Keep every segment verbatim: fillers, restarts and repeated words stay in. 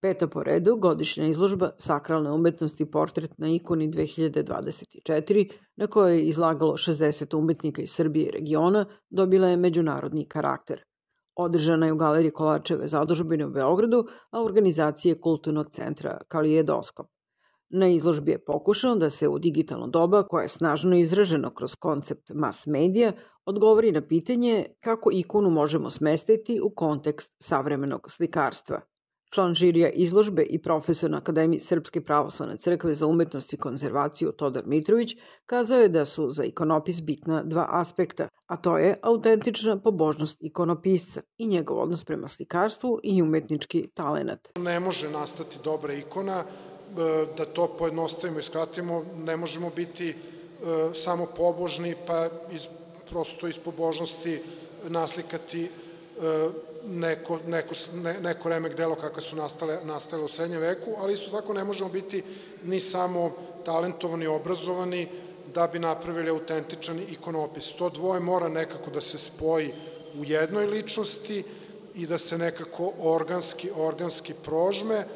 Peta po redu godišnja izložba sakralne umetnosti Portret na ikoni dve hiljade dvadeset četiri, na kojoj je izlagalo šezdeset umetnika iz Srbije i regiona, dobila je međunarodni karakter. Održana je u Galeriji Kolarčeve zadužbine u Beogradu, a organizacije Kulturnog centra Kalijedoskop. Na izložbi je pokušano da se u digitalno doba, koje je snažno izraženo kroz koncept mass medija, odgovori na pitanje kako ikonu možemo smestiti u kontekst savremenog slikarstva. Član žirija izložbe i profesor na Akademiji Srpske pravoslavne crkve za umetnost i konzervaciju Todor Mitrović kazao je da su za ikonopis bitna dva aspekta, a to je autentična pobožnost ikonopisca i njegov odnos prema slikarstvu i umetnički talenat. Ne može nastati dobra ikona, da to pojednostavimo i skratimo, ne možemo biti samo pobožni pa iz, prosto iz pobožnosti naslikati neko, neko, neko remek delo kakve su nastale, nastale u srednjem veku, ali isto tako ne možemo biti ni samo talentovani, obrazovani da bi napravili autentičan ikonopis. To dvoje mora nekako da se spoji u jednoj ličnosti i da se nekako organski, organski prožme e,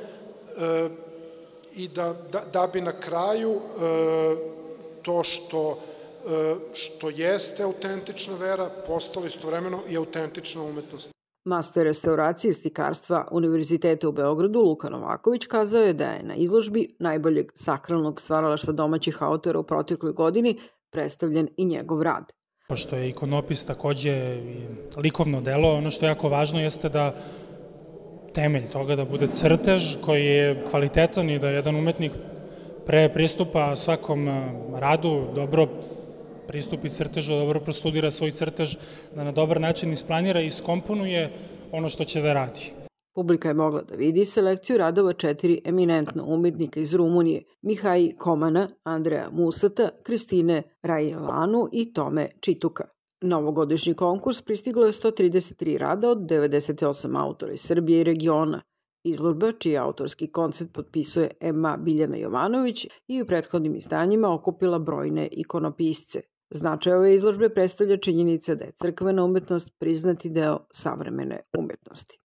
i da, da, da bi na kraju e, to što, e, što jeste autentična vera postalo istovremeno i autentična umetnost. Master restauracije slikarstva Univerziteta u Beogradu Luka Novaković kazao je da je na izložbi najboljeg sakralnog stvaralaštva domaćih autora u protekloj godini predstavljen i njegov rad. Pošto je ikonopis takođe likovno delo, ono što je jako važno jeste da temelj toga da bude crtež koji je kvalitetan i da jedan umetnik pre pristupa svakom radu dobro pristupi crtežu, dobro prostudira svoj crtež, da na dobar način isplanira i iskomponuje ono što će da radi. Publika je mogla da vidi selekciju radova četiri eminentna umetnika iz Rumunije, Mihai Komana, Andreja Musata, Kristine Rajlanu i Tome Čituka. Na ovogodišnji konkurs pristiglo je sto trideset tri rada od devedeset osam autora iz Srbije i regiona. Izložba, čiji autorski koncept potpisuje Ema Biljana Jovanović, i u prethodnim izdanjima okupila brojne ikonopisce. Značaj ove izložbe predstavlja činjenica da je crkvena umetnost priznati deo savremene umetnosti.